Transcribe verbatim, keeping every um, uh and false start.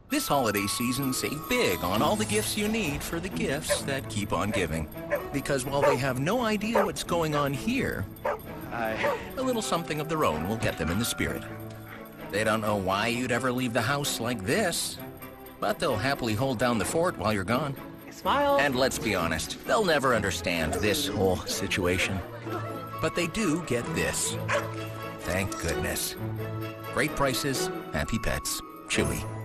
This holiday season, save big on all the gifts you need for the gifts that keep on giving. Because while they have no idea what's going on here, I... a little something of their own will get them in the spirit. They don't know why you'd ever leave the house like this, but they'll happily hold down the fort while you're gone. Smile. And let's be honest, they'll never understand this whole situation. But they do get this. Thank goodness. Great prices, happy pets, Chewy.